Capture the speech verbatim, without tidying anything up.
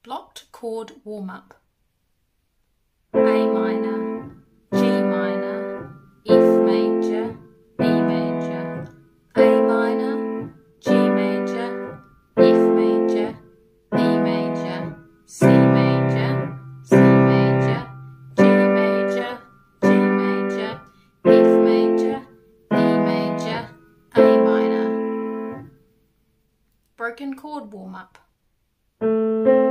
Blocked chord warm-up. A minor, G minor, F major, E major, A minor, G major, F major, E major, C major, C major, G major, G major, F major, E major, A minor. Broken chord warm-up.